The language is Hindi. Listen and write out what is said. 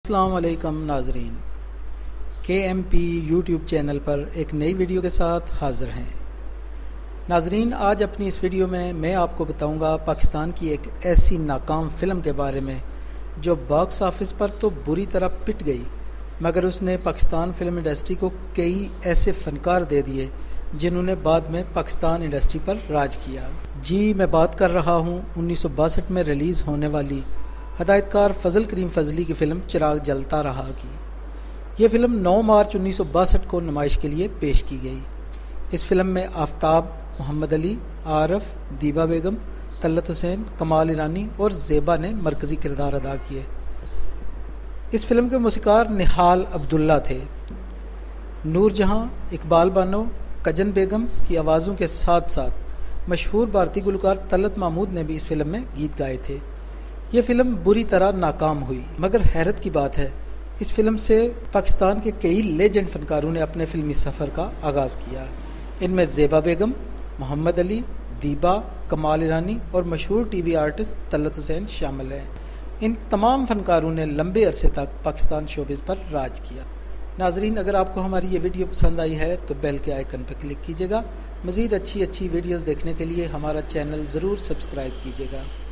अस्सलाम वालेकुम नाजरीन, KMP यूट्यूब चैनल पर एक नई वीडियो के साथ हाज़िर हैं। नाजरीन, आज अपनी इस वीडियो में मैं आपको बताऊंगा पाकिस्तान की एक ऐसी नाकाम फ़िल्म के बारे में जो बॉक्स ऑफिस पर तो बुरी तरह पिट गई, मगर उसने पाकिस्तान फिल्म इंडस्ट्री को कई ऐसे फ़नकार दे दिए जिन्होंने बाद में पाकिस्तान इंडस्ट्री पर राज किया। जी, मैं बात कर रहा हूँ 1962 में रिलीज़ होने वाली हदायतकार फजल करीम फजली की फ़िल्म चिराग जलता रहा की। ये फ़िल्म 9 मार्च 1962 को नुमाइश के लिए पेश की गई। इस फिल्म में आफ्ताब, मोहम्मद अली, आरफ, दीबा बेगम, तलत हुसैन, कमाल ईरानी और ज़ेबा ने मरकज़ी किरदार अदा किए। इस फिल्म के मूसीकार निहाल अब्दुल्ला थे। नूरजहां, इकबाल बानो, कजन बेगम की आवाज़ों के साथ साथ मशहूर भारतीय गुलकार तलत महमूद ने भी इस फिल्म में गीत गाए थे। ये फ़िल्म बुरी तरह नाकाम हुई, मगर हैरत की बात है इस फिल्म से पाकिस्तान के कई लेजेंड फनकारों ने अपने फिल्मी सफ़र का आगाज़ किया। इनमें ज़ेबा बेगम, मोहम्मद अली, दीबा, कमाल ईरानी और मशहूर टीवी आर्टिस्ट तलत हुसैन शामिल हैं। इन तमाम फनकारों ने लंबे अरसे तक पाकिस्तान शोबिज़ पर राज किया। नाजरीन, अगर आपको हमारी ये वीडियो पसंद आई है तो बेल के आइकन पर क्लिक कीजिएगा। मज़ीद अच्छी वीडियोज़ देखने के लिए हमारा चैनल ज़रूर सब्सक्राइब कीजिएगा।